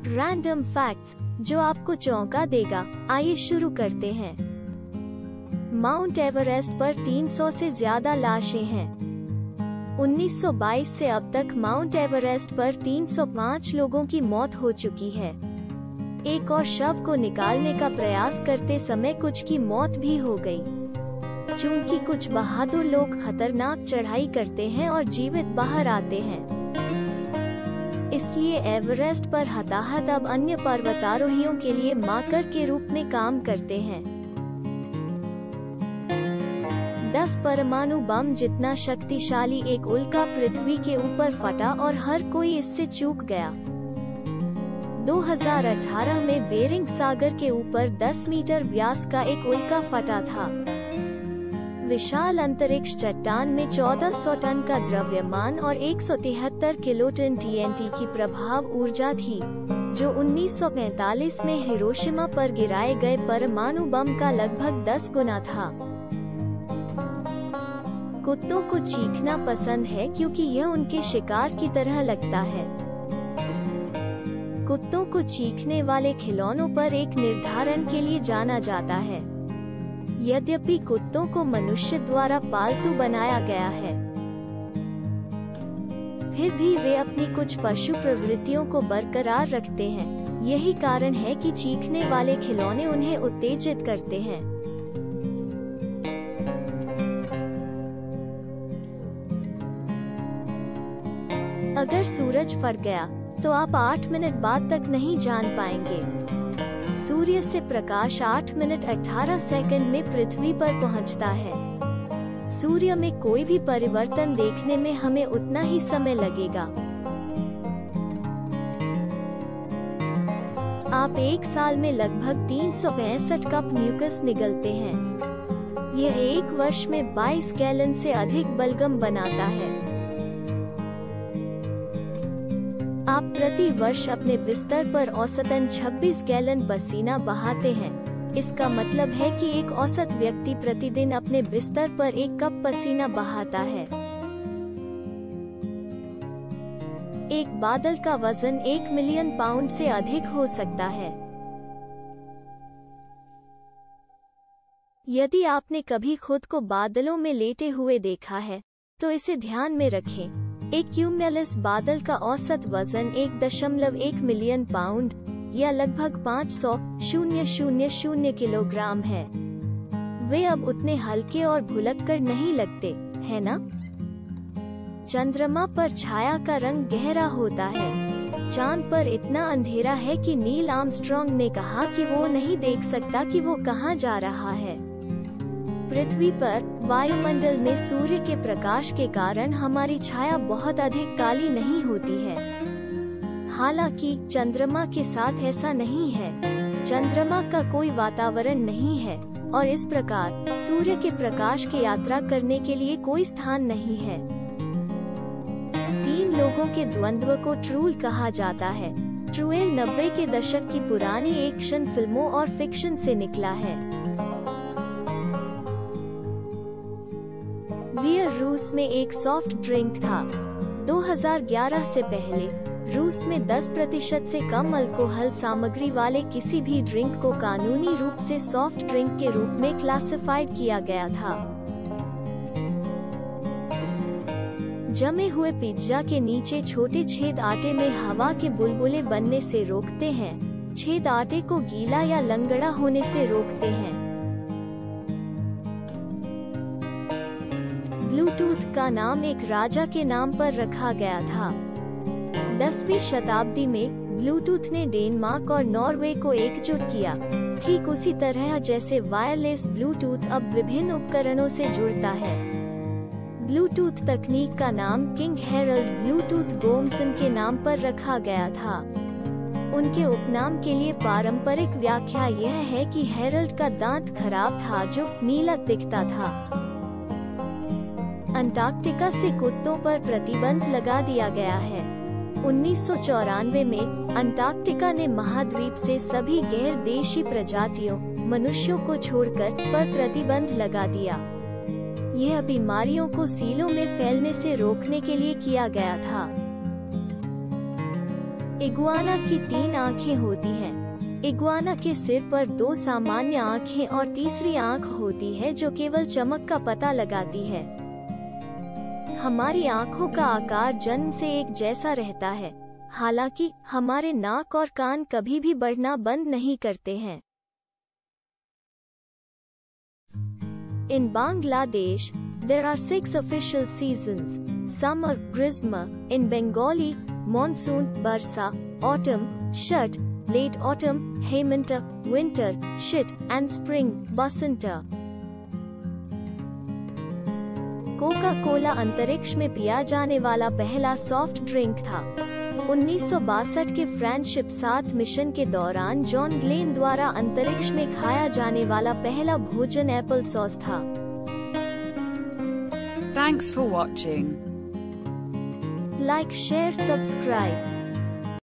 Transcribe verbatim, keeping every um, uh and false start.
Random facts जो आपको चौंका देगा। आइए शुरू करते हैं। माउंट एवरेस्ट पर तीन सौ से ज्यादा लाशें हैं। उन्नीस सौ बाईस से अब तक माउंट एवरेस्ट पर तीन सौ पाँच लोगों की मौत हो चुकी है। एक और शव को निकालने का प्रयास करते समय कुछ की मौत भी हो गई। चूंकि कुछ बहादुर लोग खतरनाक चढ़ाई करते हैं और जीवित बाहर आते हैं, इसलिए एवरेस्ट पर हताहत अब अन्य पर्वतारोहियों के लिए मार्कर के रूप में काम करते हैं। दस परमाणु बम जितना शक्तिशाली एक उल्का पृथ्वी के ऊपर फटा और हर कोई इससे चूक गया। दो हज़ार अठारह में बेरिंग सागर के ऊपर दस मीटर व्यास का एक उल्का फटा था। विशाल अंतरिक्ष चट्टान में चौदह सौ टन का द्रव्यमान और एक सौ तिहत्तर किलोटन टी एन टी की प्रभाव ऊर्जा थी, जो उन्नीस सौ पैंतालीस में हिरोशिमा पर गिराए गए परमाणु बम का लगभग दस गुना था। कुत्तों को चीखना पसंद है क्योंकि यह उनके शिकार की तरह लगता है। कुत्तों को चीखने वाले खिलौनों पर एक निर्धारण के लिए जाना जाता है। यद्यपि कुत्तों को मनुष्य द्वारा पालतू बनाया गया है, फिर भी वे अपनी कुछ पशु प्रवृत्तियों को बरकरार रखते हैं। यही कारण है कि चीखने वाले खिलौने उन्हें उत्तेजित करते हैं। अगर सूरज फट गया तो आप आठ मिनट बाद तक नहीं जान पाएंगे। सूर्य से प्रकाश आठ मिनट अठारह सेकंड में पृथ्वी पर पहुंचता है। सूर्य में कोई भी परिवर्तन देखने में हमें उतना ही समय लगेगा। आप एक साल में लगभग तीन सौ पैंसठ कप म्यूकस निगलते हैं। यह एक वर्ष में बाईस गैलन से अधिक बलगम बनाता है। आप प्रति वर्ष अपने बिस्तर पर औसतन छब्बीस गैलन पसीना बहाते हैं। इसका मतलब है कि एक औसत व्यक्ति प्रतिदिन अपने बिस्तर पर एक कप पसीना बहाता है। एक बादल का वजन एक मिलियन पाउंड से अधिक हो सकता है। यदि आपने कभी खुद को बादलों में लेटे हुए देखा है, तो इसे ध्यान में रखें। एक क्यूम्यूलस बादल का औसत वजन एक दशमलव एक मिलियन पाउंड या लगभग पाँच सौ शून्य शून्य शून्य किलोग्राम है। वे अब उतने हल्के और भुलक्कड़ नहीं लगते, है ना? चंद्रमा पर छाया का रंग गहरा होता है। चांद पर इतना अंधेरा है कि नील आर्मस्ट्रॉन्ग ने कहा कि वो नहीं देख सकता कि वो कहाँ जा रहा है। पृथ्वी पर वायुमंडल में सूर्य के प्रकाश के कारण हमारी छाया बहुत अधिक काली नहीं होती है। हालांकि चंद्रमा के साथ ऐसा नहीं है। चंद्रमा का कोई वातावरण नहीं है और इस प्रकार सूर्य के प्रकाश की यात्रा करने के लिए कोई स्थान नहीं है। तीन लोगों के द्वंद्व को ट्रूल कहा जाता है। ट्रूएल नब्बे के दशक की पुरानी एक्शन फिल्मों और फिक्शन से निकला है। बियर रूस में एक सॉफ्ट ड्रिंक था। दो हज़ार ग्यारह से पहले रूस में दस प्रतिशत से कम अल्कोहल सामग्री वाले किसी भी ड्रिंक को कानूनी रूप से सॉफ्ट ड्रिंक के रूप में क्लासिफाइड किया गया था। जमे हुए पिज्जा के नीचे छोटे छेद आटे में हवा के बुलबुले बनने से रोकते हैं। छेद आटे को गीला या लंगड़ा होने से रोकते हैं। ब्लूटूथ का नाम एक राजा के नाम पर रखा गया था। दसवीं शताब्दी में ब्लूटूथ ने डेनमार्क और नॉर्वे को एकजुट किया, ठीक उसी तरह जैसे वायरलेस ब्लूटूथ अब विभिन्न उपकरणों से जुड़ता है। ब्लूटूथ तकनीक का नाम किंग हेरल्ड ब्लूटूथ गोमसन के नाम पर रखा गया था। उनके उपनाम के लिए पारंपरिक व्याख्या यह है कि हेरल्ड का दांत खराब था जो नीला दिखता था। अंटार्कटिका से कुत्तों पर प्रतिबंध लगा दिया गया है। उन्नीस सौ चौरानवे में अंटार्कटिका ने महाद्वीप से सभी गैर देशी प्रजातियों, मनुष्यों को छोड़कर पर प्रतिबंध लगा दिया। यह बीमारियों को सीलों में फैलने से रोकने के लिए किया गया था। इगुआना की तीन आँखें होती हैं। इगुआना के सिर पर दो सामान्य आँखें और तीसरी आँख होती है जो केवल चमक का पता लगाती है। हमारी आँखों का आकार जन्म से एक जैसा रहता है, हालांकि हमारे नाक और कान कभी भी बढ़ना बंद नहीं करते हैं। In Bangladesh, there are six official seasons: summer, Grishma; in Bengali, monsoon, Barsa; autumn, Shat; late autumn, Hemanta; winter, Shit; and spring, Basanta. Coca Cola अंतरिक्ष में पिया जाने वाला पहला सॉफ्ट ड्रिंक था। उन्नीस सौ बासठ के फ्रेंडशिप सात मिशन के दौरान जॉन ग्लेन द्वारा अंतरिक्ष में खाया जाने वाला पहला भोजन एप्पल सॉस था। Thanks for watching. Like, share, subscribe.